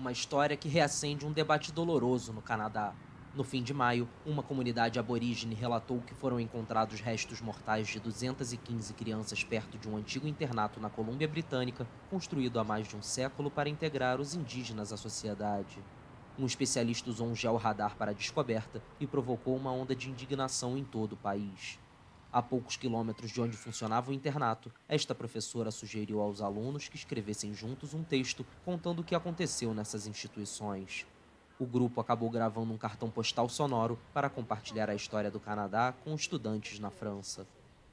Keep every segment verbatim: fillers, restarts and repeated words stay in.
Uma história que reacende um debate doloroso no Canadá. No fim de maio, uma comunidade aborígene relatou que foram encontrados restos mortais de duzentas e quinze crianças perto de um antigo internato na Colômbia Britânica, construído há mais de um século para integrar os indígenas à sociedade. Um especialista usou um georradar para a descoberta e provocou uma onda de indignação em todo o país. A poucos quilômetros de onde funcionava o internato, esta professora sugeriu aos alunos que escrevessem juntos um texto contando o que aconteceu nessas instituições. O grupo acabou gravando um cartão postal sonoro para compartilhar a história do Canadá com estudantes na França.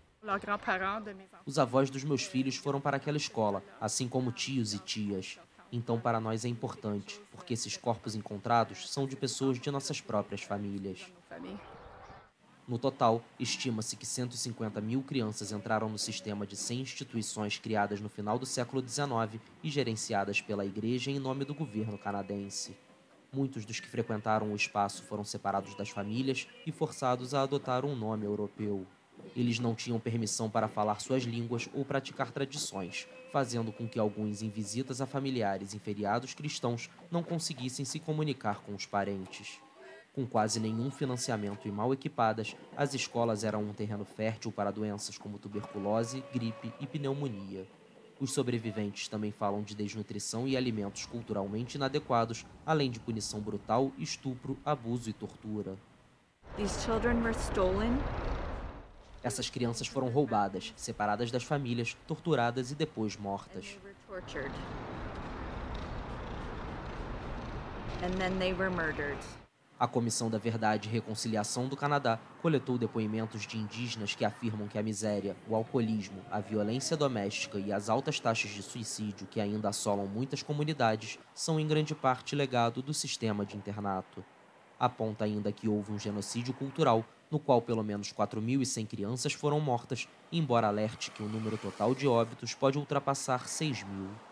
Os avós dos meus filhos foram para aquela escola, assim como tios e tias. Então, para nós é importante, porque esses corpos encontrados são de pessoas de nossas próprias famílias. No total, estima-se que cento e cinquenta mil crianças entraram no sistema de cem instituições criadas no final do século dezenove e gerenciadas pela Igreja em nome do governo canadense. Muitos dos que frequentaram o espaço foram separados das famílias e forçados a adotar um nome europeu. Eles não tinham permissão para falar suas línguas ou praticar tradições, fazendo com que alguns em visitas a familiares em feriados cristãos não conseguissem se comunicar com os parentes. Com quase nenhum financiamento e mal equipadas, as escolas eram um terreno fértil para doenças como tuberculose, gripe e pneumonia. Os sobreviventes também falam de desnutrição e alimentos culturalmente inadequados, além de punição brutal, estupro, abuso e tortura. These children were stolen. Essas crianças foram roubadas, separadas das famílias, torturadas e depois mortas. They were tortured. And then they were murdered. A Comissão da Verdade e Reconciliação do Canadá coletou depoimentos de indígenas que afirmam que a miséria, o alcoolismo, a violência doméstica e as altas taxas de suicídio que ainda assolam muitas comunidades são em grande parte legado do sistema de internato. Aponta ainda que houve um genocídio cultural, no qual pelo menos quatro mil e cem crianças foram mortas, embora alerte que o número total de óbitos pode ultrapassar seis mil.